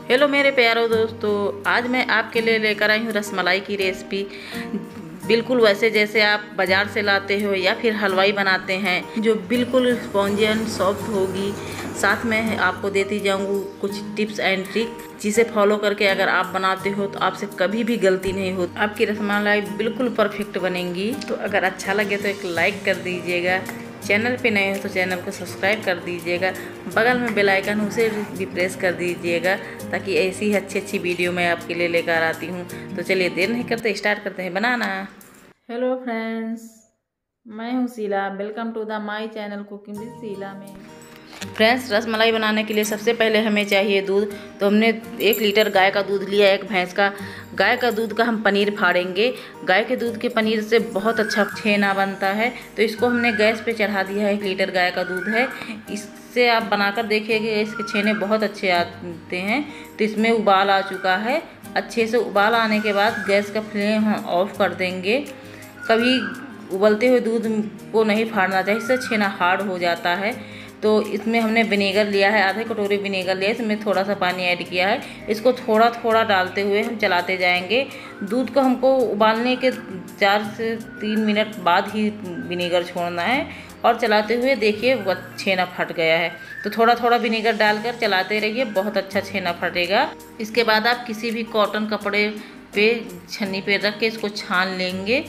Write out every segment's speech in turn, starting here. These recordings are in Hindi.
हेलो मेरे प्यारो दोस्तों, आज मैं आपके लिए लेकर आई हूँ रसमलाई की रेसिपी। बिल्कुल वैसे जैसे आप बाज़ार से लाते हो या फिर हलवाई बनाते हैं, जो बिल्कुल स्पॉन्जी एंड सॉफ्ट होगी। साथ में आपको देती जाऊँगी कुछ टिप्स एंड ट्रिक, जिसे फॉलो करके अगर आप बनाते हो तो आपसे कभी भी गलती नहीं होती। आपकी रसमलाई बिल्कुल परफेक्ट बनेंगी। तो अगर अच्छा लगे तो एक लाइक कर दीजिएगा, चैनल पे नए हो तो चैनल को सब्सक्राइब कर दीजिएगा, बगल में बेल आइकन उसे भी प्रेस कर दीजिएगा, ताकि ऐसी ही अच्छी वीडियो मैं आपके लिए लेकर आती हूँ। तो चलिए देर नहीं करते, स्टार्ट करते हैं बनाना। हेलो फ्रेंड्स, मैं हूँ Sheela. Welcome to the my channel cooking with Sheela में। फ्रेंड्स, रसमलाई बनाने के लिए सबसे पहले हमें चाहिए दूध। तो हमने 1 लीटर गाय का दूध लिया, 1 भैंस का। गाय का दूध का हम पनीर फाड़ेंगे। गाय के दूध के पनीर से बहुत अच्छा छेना बनता है। तो इसको हमने गैस पे चढ़ा दिया है। 1 लीटर गाय का दूध है। इससे आप बनाकर देखिएगा, इसके छेने बहुत अच्छे आते हैं। तो इसमें उबाल आ चुका है। अच्छे से उबाल आने के बाद गैस का फ्लेम हम ऑफ कर देंगे। कभी उबलते हुए दूध को नहीं फाड़ना चाहिए, इससे छेना हार्ड हो जाता है। तो इसमें हमने विनेगर लिया है, आधे कटोरी विनेगर लिया है। इसमें थोड़ा सा पानी ऐड किया है। इसको थोड़ा थोड़ा डालते हुए हम चलाते जाएंगे। दूध को हमको उबालने के 4 से 3 मिनट बाद ही विनेगर छोड़ना है। और चलाते हुए देखिए वो छेना फट गया है। तो थोड़ा थोड़ा विनेगर डालकर चलाते रहिए, बहुत अच्छा छेना फटेगा। इसके बाद आप किसी भी कॉटन कपड़े पे छन्नी पे रख के इसको छान लेंगे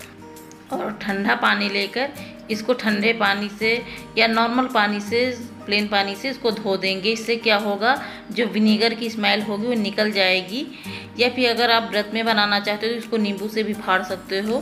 और ठंडा पानी लेकर इसको ठंडे पानी से या नॉर्मल पानी से, प्लेन पानी से इसको धो देंगे। इससे क्या होगा, जो विनेगर की स्मेल होगी वो निकल जाएगी। या फिर अगर आप व्रत में बनाना चाहते हो तो इसको नींबू से भी फाड़ सकते हो।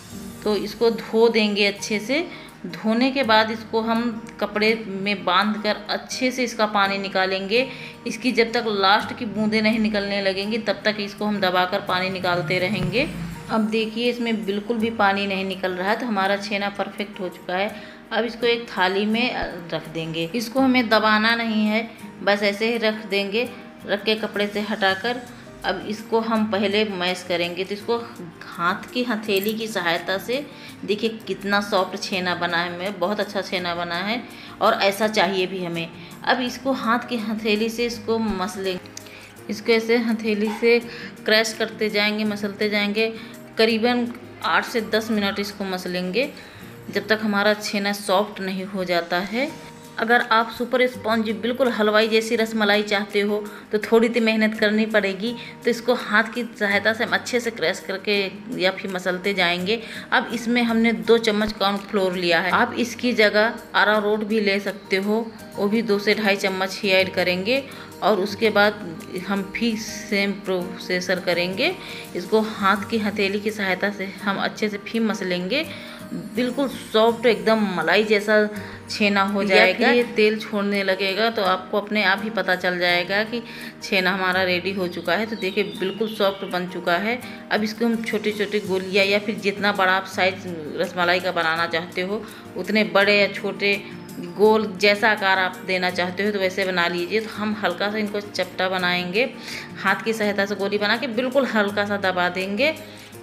तो इसको धो देंगे अच्छे से। धोने के बाद इसको हम कपड़े में बांधकर अच्छे से इसका पानी निकालेंगे। इसकी जब तक लास्ट की बूंदें नहीं निकलने लगेंगी तब तक इसको हम दबाकर पानी निकालते रहेंगे। अब देखिए इसमें बिल्कुल भी पानी नहीं निकल रहा है, तो हमारा छेना परफेक्ट हो चुका है। अब इसको एक थाली में रख देंगे। इसको हमें दबाना नहीं है, बस ऐसे ही रख देंगे। रख के कपड़े से हटाकर अब इसको हम पहले मैश करेंगे। तो इसको हाथ की हथेली की सहायता से, देखिए कितना सॉफ्ट छेना बना है, मेरा बहुत अच्छा छेना बना है और ऐसा चाहिए भी हमें। अब इसको हाथ की हथेली से इसको मसलेंगे। इसको ऐसे हथेली से क्रैश करते जाएंगे, मसलते जाएंगे। करीबन 8 से 10 मिनट इसको मसलेंगे, जब तक हमारा छेना सॉफ्ट नहीं हो जाता है। अगर आप सुपर स्पॉन्जी बिल्कुल हलवाई जैसी रसमलाई चाहते हो तो थोड़ी सी मेहनत करनी पड़ेगी। तो इसको हाथ की सहायता से हम अच्छे से क्रैश करके या फिर मसलते जाएंगे। अब इसमें हमने 2 चम्मच कॉर्नफ्लोर लिया है। आप इसकी जगह अरारोट भी ले सकते हो, वो भी 2 से 2.5 चम्मच ही ऐड करेंगे। और उसके बाद हम फिर सेम प्रोसेसर करेंगे। इसको हाथ की हथेली की सहायता से हम अच्छे से फिर मसलेंगे। बिल्कुल सॉफ्ट एकदम मलाई जैसा छेना हो जाएगा। ये तेल छोड़ने लगेगा तो आपको अपने आप ही पता चल जाएगा कि छेना हमारा रेडी हो चुका है। तो देखिए बिल्कुल सॉफ्ट बन चुका है। अब इसको हम छोटे छोटे गोलियां या फिर जितना बड़ा आप साइज रसमलाई का बनाना चाहते हो उतने बड़े या छोटे गोल जैसा आकार आप देना चाहते हो तो वैसे बना लीजिए। तो हम हल्का सा इनको चपटा बनाएंगे, हाथ की सहायता से गोली बना के बिल्कुल हल्का सा दबा देंगे।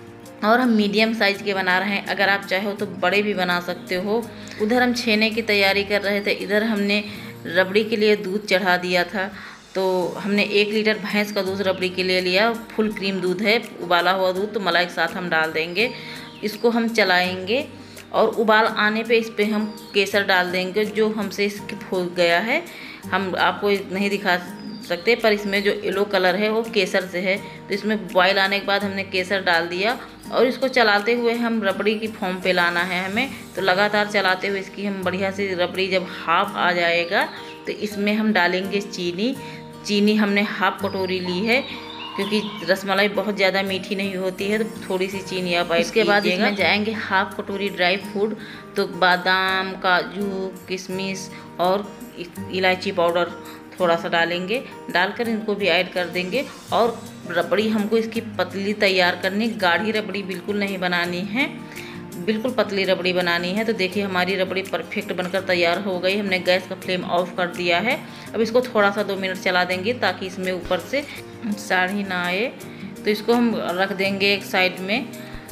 और हम मीडियम साइज़ के बना रहे हैं, अगर आप चाहो तो बड़े भी बना सकते हो। उधर हम छेने की तैयारी कर रहे थे, इधर हमने रबड़ी के लिए दूध चढ़ा दिया था। तो हमने 1 लीटर भैंस का दूध रबड़ी के लिए लिया। फुल क्रीम दूध है, उबाला हुआ दूध, तो मलाई के साथ हम डाल देंगे। इसको हम चलाएंगे और उबाल आने पे इस पर हम केसर डाल देंगे, जो हमसे स्किप हो गया है। हम आपको नहीं दिखा सकते, पर इसमें जो येलो कलर है वो केसर से है। तो इसमें बॉयल आने के बाद हमने केसर डाल दिया और इसको चलाते हुए हम रबड़ी की फॉर्म पे लाना है हमें। तो लगातार चलाते हुए इसकी हम बढ़िया से रबड़ी जब हाफ आ जाएगा तो इसमें हम डालेंगे चीनी। चीनी हमने हाफ कटोरी ली है, क्योंकि रसमलाई बहुत ज़्यादा मीठी नहीं होती है, तो थोड़ी सी चीनी आप ऐड कीजिएगा। इसके बाद इसमें जाएंगे हाफ कटोरी ड्राई फ्रूट। तो बादाम, काजू, किशमिश और इलायची पाउडर थोड़ा सा डालेंगे। डालकर इनको भी ऐड कर देंगे। और रबड़ी हमको इसकी पतली तैयार करनी, गाढ़ी रबड़ी बिल्कुल नहीं बनानी है, बिल्कुल पतली रबड़ी बनानी है। तो देखिए हमारी रबड़ी परफेक्ट बनकर तैयार हो गई। हमने गैस का फ्लेम ऑफ कर दिया है। अब इसको थोड़ा सा 2 मिनट चला देंगे ताकि इसमें ऊपर से साड़ी ना आए। तो इसको हम रख देंगे एक साइड में।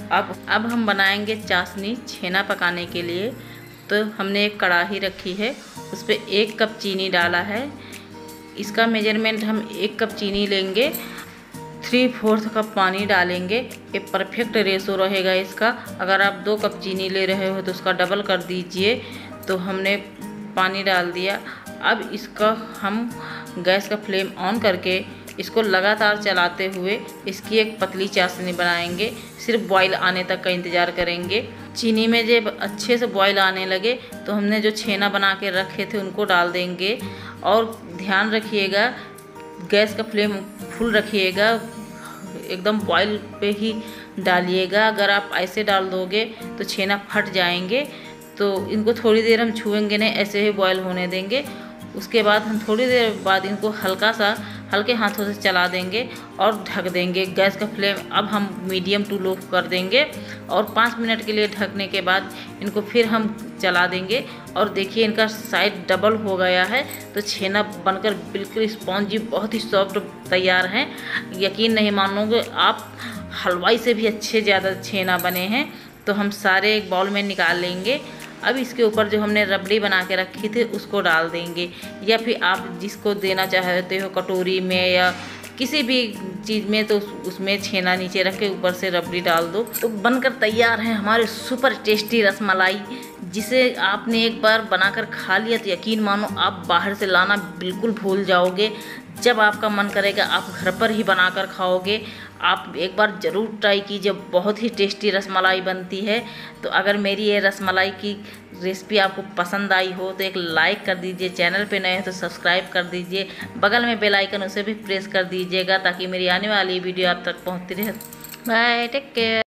अब हम बनाएंगे चाशनी छेना पकाने के लिए। तो हमने एक कढ़ाई रखी है, उस पर 1 कप चीनी डाला है। इसका मेजरमेंट हम 1 कप चीनी लेंगे, 3/4 कप पानी डालेंगे। ये परफेक्ट रेशो रहेगा इसका। अगर आप 2 कप चीनी ले रहे हो तो उसका डबल कर दीजिए। तो हमने पानी डाल दिया। अब इसका हम गैस का फ्लेम ऑन करके इसको लगातार चलाते हुए इसकी एक पतली चाशनी बनाएंगे। सिर्फ बॉईल आने तक का इंतज़ार करेंगे। चीनी में जब अच्छे से बॉईल आने लगे तो हमने जो छेना बना के रखे थे उनको डाल देंगे। और ध्यान रखिएगा, गैस का फ्लेम फुल रखिएगा, एकदम बॉईल पे ही डालिएगा। अगर आप ऐसे डाल दोगे तो छेना फट जाएंगे। तो इनको थोड़ी देर हम छुएंगे नहीं, ऐसे ही बॉईल होने देंगे। उसके बाद हम थोड़ी देर बाद इनको हल्के हाथों से चला देंगे और ढक देंगे। गैस का फ्लेम अब हम मीडियम टू लो कर देंगे और 5 मिनट के लिए ढकने के बाद इनको फिर हम चला देंगे। और देखिए इनका साइड डबल हो गया है। तो छेना बनकर बिल्कुल स्पॉन्जी, बहुत ही सॉफ्ट तैयार हैं। यकीन नहीं मानोगे आप, हलवाई से भी अच्छे ज़्यादा छेना बने हैं। तो हम सारे एक बाउल में निकाल लेंगे। अब इसके ऊपर जो हमने रबड़ी बना के रखी थी उसको डाल देंगे, या फिर आप जिसको देना चाहते हो कटोरी में या किसी भी चीज़ में, तो उसमें छेना नीचे रख के ऊपर से रबड़ी डाल दो। तो बनकर तैयार है हमारे सुपर टेस्टी रसमलाई, जिसे आपने एक बार बनाकर खा लिया तो यकीन मानो आप बाहर से लाना बिल्कुल भूल जाओगे। जब आपका मन करेगा आप घर पर ही बनाकर खाओगे। आप एक बार ज़रूर ट्राई कीजिए, बहुत ही टेस्टी रसमलाई बनती है। तो अगर मेरी ये रसमलाई की रेसिपी आपको पसंद आई हो तो एक लाइक कर दीजिए, चैनल पे नए हो तो सब्सक्राइब कर दीजिए, बगल में बेल आइकन उसे भी प्रेस कर दीजिएगा ताकि मेरी आने वाली वीडियो आप तक पहुंचती रहे। Bye, take care.